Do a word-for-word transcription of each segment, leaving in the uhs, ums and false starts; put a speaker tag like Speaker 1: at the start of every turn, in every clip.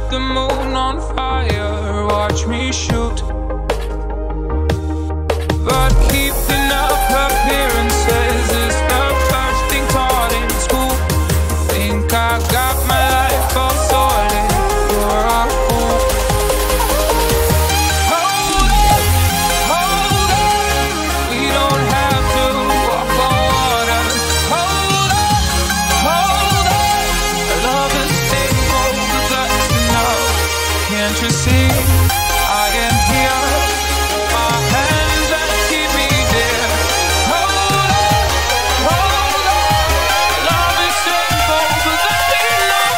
Speaker 1: the moon on fire, watch me shoot. But keeping up appearances is the first thing taught in school. Think I got my life all sorted, you're a fool. Hold up, hold up, we don't have to walk on water. Hold up, hold up, love is stable, but that's enough. Can't you see, I am here, my hands that keep me dear. Hold up, hold up, love is simple, but that's enough.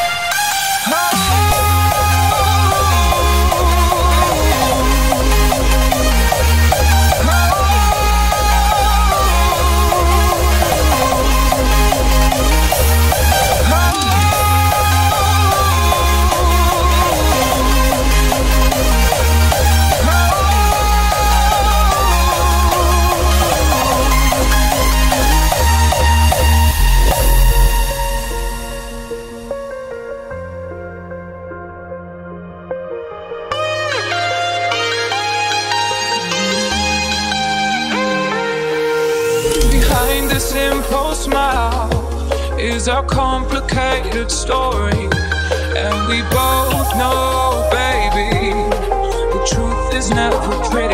Speaker 1: Behind this simple smile is a complicated story, and we both know, baby, the truth is never pretty.